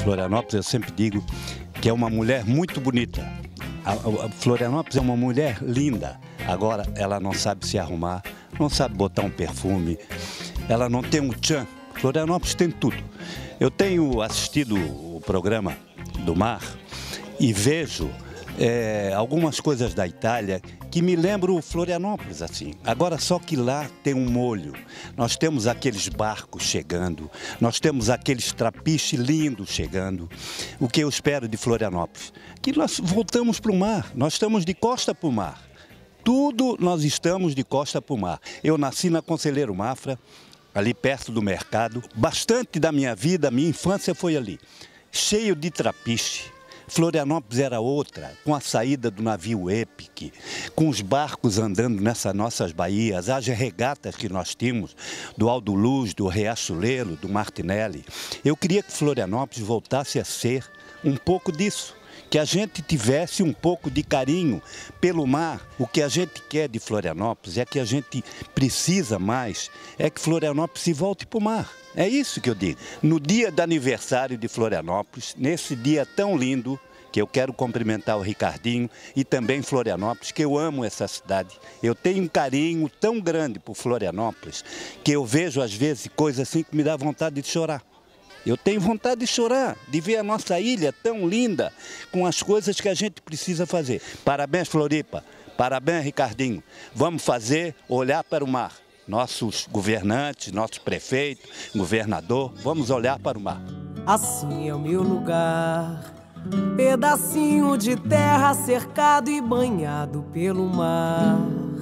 Florianópolis, eu sempre digo que é uma mulher muito bonita. A Florianópolis é uma mulher linda. Agora, ela não sabe se arrumar, não sabe botar um perfume, ela não tem um tchan. Florianópolis tem tudo. Eu tenho assistido o programa do mar e vejo algumas coisas da Itália que me lembram Florianópolis, assim. Agora, só que lá tem um molho. Nós temos aqueles barcos chegando, nós temos aqueles trapiches lindos chegando. O que eu espero de Florianópolis? Que nós voltamos para o mar, nós estamos de costa para o mar. Tudo nós estamos de costa para o mar. Eu nasci na Conselheiro Mafra, ali perto do mercado. Bastante da minha vida, minha infância foi ali, cheio de trapiche. Florianópolis era outra, com a saída do navio Epic, com os barcos andando nessas nossas baías, as regatas que nós tínhamos, do Aldo Luz, do Riachuelo, do Martinelli. Eu queria que Florianópolis voltasse a ser um pouco disso, que a gente tivesse um pouco de carinho pelo mar. O que a gente quer de Florianópolis é que a gente precisa mais, é que Florianópolis se volte para o mar. É isso que eu digo. No dia do aniversário de Florianópolis, nesse dia tão lindo, que eu quero cumprimentar o Ricardinho e também Florianópolis, que eu amo essa cidade. Eu tenho um carinho tão grande por Florianópolis, que eu vejo às vezes coisas assim que me dá vontade de chorar. Eu tenho vontade de chorar, de ver a nossa ilha tão linda, com as coisas que a gente precisa fazer. Parabéns, Floripa. Parabéns, Ricardinho. Vamos fazer, olhar para o mar. Nossos governantes, nosso prefeito, governador, vamos olhar para o mar. Assim é o meu lugar, pedacinho de terra cercado e banhado pelo mar.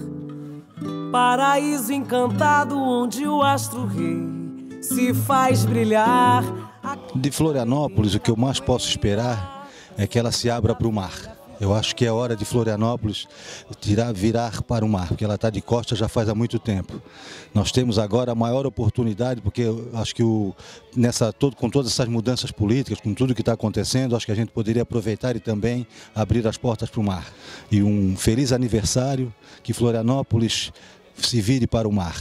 Paraíso encantado onde o astro-rei se faz brilhar. De Florianópolis, o que eu mais posso esperar é que ela se abra para o mar. Eu acho que é hora de Florianópolis virar para o mar, porque ela está de costa já faz há muito tempo. Nós temos agora a maior oportunidade, porque eu acho que com todas essas mudanças políticas, com tudo que está acontecendo, acho que a gente poderia aproveitar e também abrir as portas para o mar. E um feliz aniversário, que Florianópolis se vire para o mar.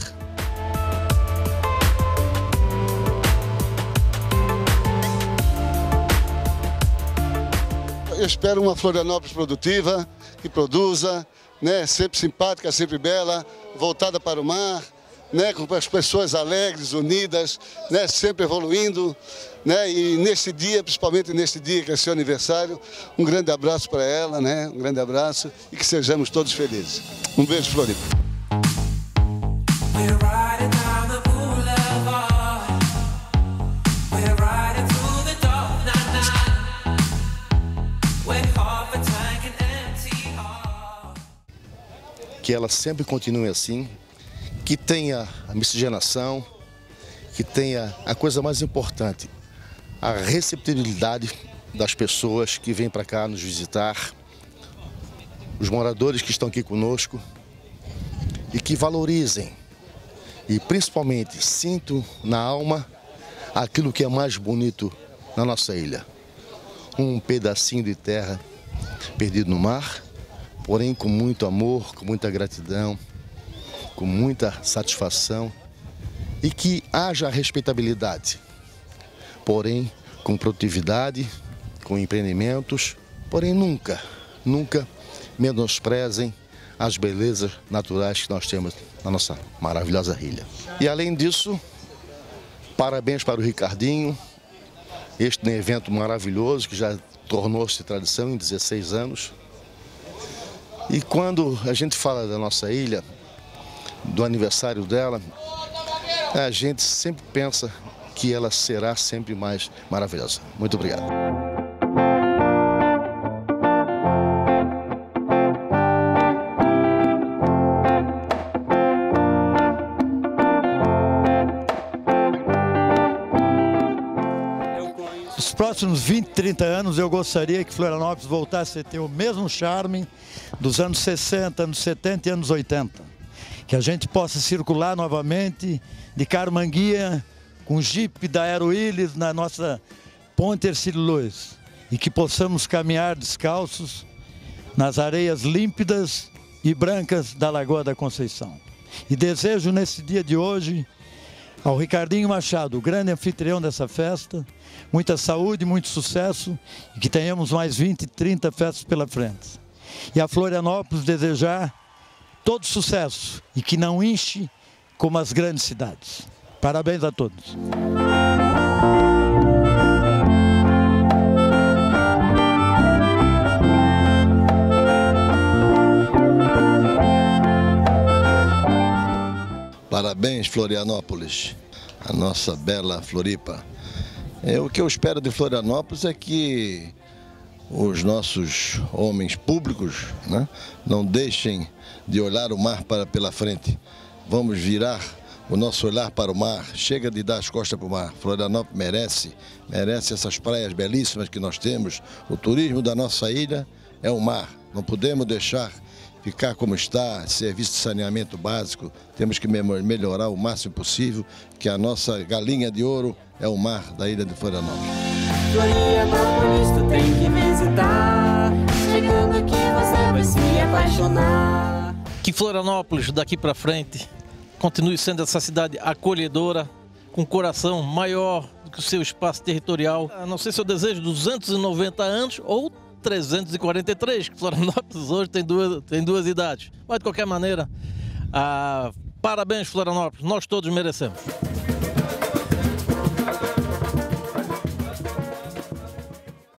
Eu espero uma Florianópolis produtiva, que produza, né, sempre simpática, sempre bela, voltada para o mar, né, com as pessoas alegres, unidas, né, sempre evoluindo, né, e nesse dia, principalmente nesse dia que é seu aniversário, um grande abraço para ela, né, um grande abraço e que sejamos todos felizes. Um beijo, Floripa. Que ela sempre continue assim, que tenha a miscigenação, que tenha a coisa mais importante, a receptibilidade das pessoas que vêm para cá nos visitar, os moradores que estão aqui conosco, e que valorizem e principalmente sintam na alma aquilo que é mais bonito na nossa ilha. Um pedacinho de terra perdido no mar, porém com muito amor, com muita gratidão, com muita satisfação e que haja respeitabilidade, porém com produtividade, com empreendimentos, porém nunca menosprezem as belezas naturais que nós temos na nossa maravilhosa ilha. E além disso, parabéns para o Ricardinho, este evento maravilhoso que já tornou-se tradição em 16 anos. E quando a gente fala da nossa ilha, do aniversário dela, a gente sempre pensa que ela será sempre mais maravilhosa. Muito obrigado. Nos próximos 20, 30 anos, eu gostaria que Florianópolis voltasse a ter o mesmo charme dos anos 60, anos 70 e anos 80. Que a gente possa circular novamente de Carmanguia com o Jeep da Aeroilles na nossa ponte Hercílio Luz. E que possamos caminhar descalços nas areias límpidas e brancas da Lagoa da Conceição. E desejo nesse dia de hoje Ao Ricardinho Machado, o grande anfitrião dessa festa, muita saúde, muito sucesso e que tenhamos mais 20, 30 festas pela frente. E a Florianópolis desejar todo sucesso e que não enche como as grandes cidades. Parabéns a todos. Parabéns, Florianópolis, a nossa bela Floripa. O que eu espero de Florianópolis é que os nossos homens públicos, né, não deixem de olhar o mar pela frente. Vamos virar o nosso olhar para o mar, chega de dar as costas para o mar. Florianópolis merece essas praias belíssimas que nós temos. O turismo da nossa ilha é o mar, não podemos deixar ficar como está, serviço de saneamento básico, temos que melhorar o máximo possível, que a nossa galinha de ouro é o mar da ilha de Florianópolis. Florianópolis tu tem que visitar, chegando aqui você vai se apaixonar. Que Florianópolis daqui para frente continue sendo essa cidade acolhedora, com um coração maior do que o seu espaço territorial. Não sei se eu desejo 290 anos ou 343, que Florianópolis hoje tem duas idades. Mas de qualquer maneira, parabéns Florianópolis, nós todos merecemos.